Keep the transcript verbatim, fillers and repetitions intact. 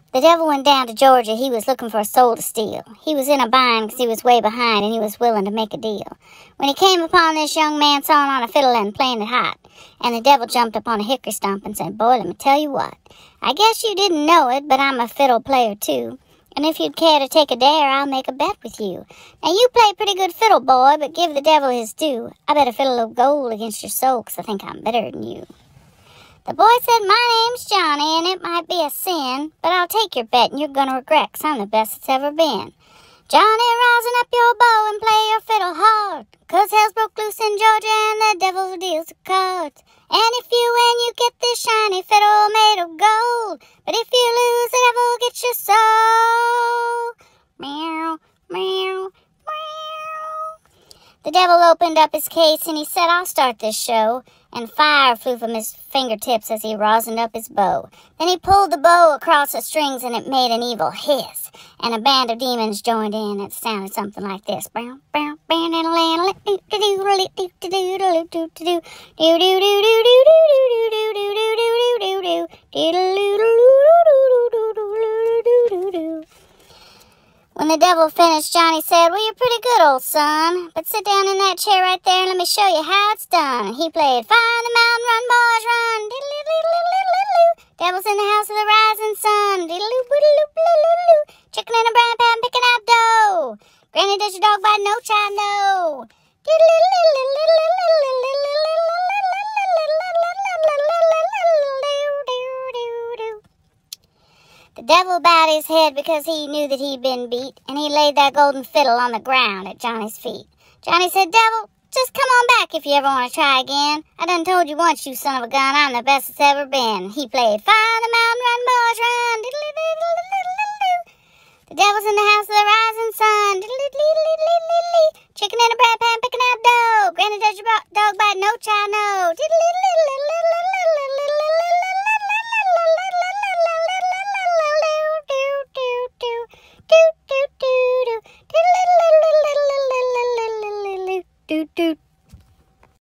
The devil went down to Georgia. He was looking for a soul to steal. He was in a bind because he was way behind, and he was willing to make a deal. When he came upon this young man sawing on a fiddle and playing it hot, and the devil jumped up on a hickory stump and said, "Boy, let me tell you what. I guess you didn't know it, but I'm a fiddle player too. And if you'd care to take a dare, I'll make a bet with you. Now, you play pretty good fiddle, boy, but give the devil his due. I bet a fiddle of gold against your soul, 'cause I think I'm better than you." The boy said, "My name's Johnny, and it might be a sin, but I'll take your bet, and you're going to regret, 'cause I'm the best that's ever been. Johnny, rosin up your bow and play your fiddle hard, 'cause hell's broke loose in Georgia, and the devil deals the cards. And if you win, you get this shiny fiddle made of gold, but if you lose, the devil gets your soul." Meow, meow, meow. The devil opened up his case, and he said, "I'll start this show." And fire flew from his fingertips as he rosined up his bow. Then he pulled the bow across the strings, and it made an evil hiss. And a band of demons joined in. It sounded something like this. When the devil finished, Johnny said, "Well, you're pretty good, old son, but sit down in that chair right there and let me show you how it's done." He played, "Find the mountain, run, boys, run. Diddle-diddle-diddle-diddle-diddle. Devil's in the house of the rising sun. Diddle-diddle-diddle-diddle-diddle. Chicken in a brown pan picking out dough. Granny, does your dog bite? No, child, no. The devil bowed his head because he knew that he'd been beat, and he laid that golden fiddle on the ground at Johnny's feet. Johnny said, "Devil, just come on back if you ever want to try again. I done told you once, you son of a gun, I'm the best that's ever been." He played, "Find the mountain, run, boys, run.